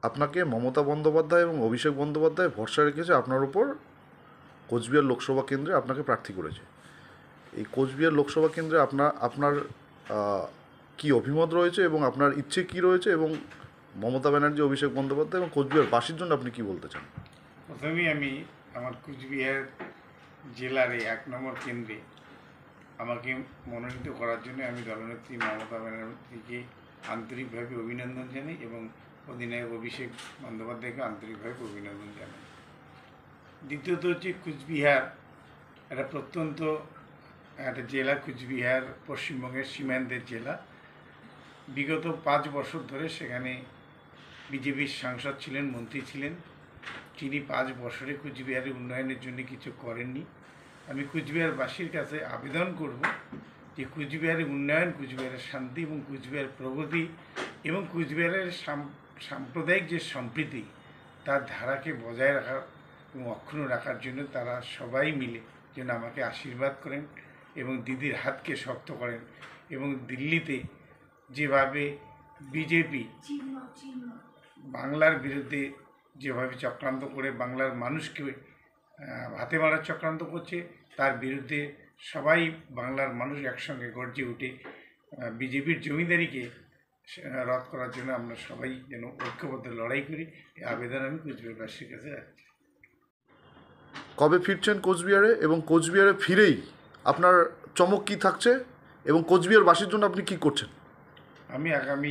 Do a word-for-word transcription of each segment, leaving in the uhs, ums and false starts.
আপনাকে মমতা বন্দ্যোপাধ্যায় এবং অভিষেক বন্দ্যোপাধ্যায় ভরসা রেখেছে আপনার উপর, কোচবিহার লোকসভা কেন্দ্রে আপনাকে প্রার্থী করেছে। এই কোচবিহার লোকসভা কেন্দ্রে আপনার আপনার কি অভিমত রয়েছে এবং আপনার ইচ্ছে কি রয়েছে, এবং মমতা ব্যানার্জি, অভিষেক বন্দ্যোপাধ্যায় এবং কোচবিহার বাসীর জন্য আপনি কি বলতে চান? প্রথমেই আমি আমার কোচবিহার জেলার এই এক নম্বর কেন্দ্রে আমাকে মনোনীত করার জন্য আমি দলনেত্রী মমতা ব্যানার্জিকে আন্তরিকভাবে অভিনন্দন জানাই এবং অধিনায়ক অভিষেক বন্দ্যোপাধ্যায়কে আন্তরিকভাবে অভিনন্দন জানাই। দ্বিতীয়ত হচ্ছে, কুচবিহার একটা প্রত্যন্ত একটা জেলা। কুচবিহার পশ্চিমবঙ্গের সীমান্তের জেলা। বিগত পাঁচ বছর ধরে সেখানে বিজেপির সাংসদ ছিলেন, মন্ত্রী ছিলেন। তিনি পাঁচ বছরে কুচবিহারের উন্নয়নের জন্য কিছু করেননি। আমি কুচবিহারবাসীর কাছে আবেদন করব যে কুচবিহারের উন্নয়ন, কুচবিহারের শান্তি এবং কুচবিহার প্রগতি এবং কুচবিহারের সাম্প্রদায়িক যে সম্প্রীতি তার ধারাকে বজায় রাখার এবং অক্ষুণ্ণ রাখার জন্য তারা সবাই মিলে যেন আমাকে আশীর্বাদ করেন এবং দিদির হাতকে শক্ত করেন। এবং দিল্লিতে যেভাবে বিজেপি বাংলার বিরুদ্ধে যেভাবে চক্রান্ত করে বাংলার মানুষকে হাতে মারার চক্রান্ত করছে, তার বিরুদ্ধে সবাই বাংলার মানুষ একসঙ্গে গর্জে উঠে বিজেপির জমিদারিকে রদ করার জন্য আমরা সবাই যেন ঐক্যবদ্ধ লড়াই করি, এই আবেদন আমি কোচবিহারবাসীর কাছে রাখছি। কবে ফিরছেন কোচবিহারে, এবং কোচবিহারে ফিরেই আপনার চমক কী থাকছে, এবং কোচবিহারবাসীর জন্য আপনি কী করছেন? আমি আগামী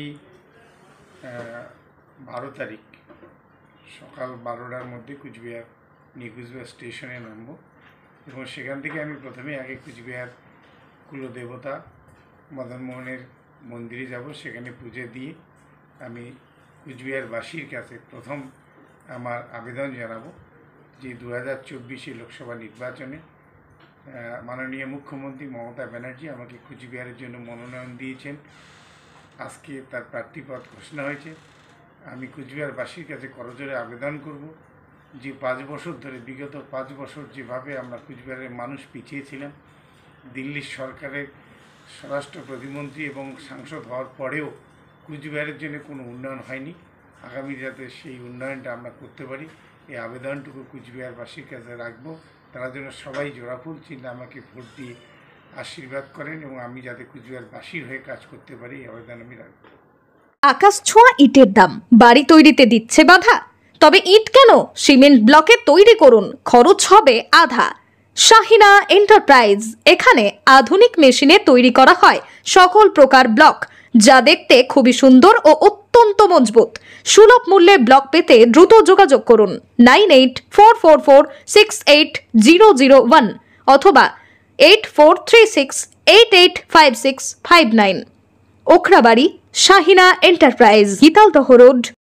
বারো তারিখ সকাল বারোটার মধ্যে কুচবিহার নিউ কুচবিহার স্টেশনে নামব এবং সেখান থেকে আমি প্রথমে আগে কুচবিহার কুলদেবতা মদনমোহনের মন্দিরে যাব। সেখানে পুজো দিয়ে আমি কুচবিহারবাসীর কাছে প্রথম আমার আবেদন জানাবো যে দু হাজার চব্বিশে লোকসভা নির্বাচনে মাননীয় মুখ্যমন্ত্রী মমতা ব্যানার্জি আমাকে কুচবিহারের জন্য মনোনয়ন দিয়েছেন। আজকে তার প্রার্থীপদ ঘোষণা হয়েছে। আমি কুচবিহারবাসীর কাছে করজোড়ে আবেদন করব যে পাঁচ বছর ধরে, বিগত পাঁচ বছর যেভাবে আমরা কুচবিহারের মানুষ পিছিয়ে ছিলাম, দিল্লির সরকারের স্বরাষ্ট্র প্রতিমন্ত্রী এবং সাংসদ হওয়ার পরেও কুচবিহারের জন্য কোনো উন্নয়ন হয়নি। আগামী যাতে সেই উন্নয়নটা আমরা করতে পারি, এই আবেদনটুকু কুচবিহারবাসীর কাছে রাখবো। তারা যেন সবাই জোড়াফুল চিহ্নে আমাকে ভোট দিয়ে আশীর্বাদ করেন এবং আমি যাতে কুচবিহারবাসীর হয়ে কাজ করতে পারি, এই আবেদন আমি রাখবো। আকাশ ছোঁয়া ইটের দাম বাড়ি তৈরিতে দিচ্ছে বাধা? তবে ইট কেন, সিমেন্ট ব্লকে তৈরি করুন, খরচ হবে আধা। শাহিনা এন্টারপ্রাইজ, এখানে আধুনিক মেশিনে তৈরি করা হয় সকল প্রকার ব্লক, যা দেখতে খুবই সুন্দর ও অত্যন্ত মজবুত। সুলভ মূল্যে ব্লক পেতে দ্রুত যোগাযোগ করুন nine eight four four four six eight zero zero one অথবা eight four three six eight eight five six five nine. Okhrabari, Shahina enterprise, Gitaldaha road,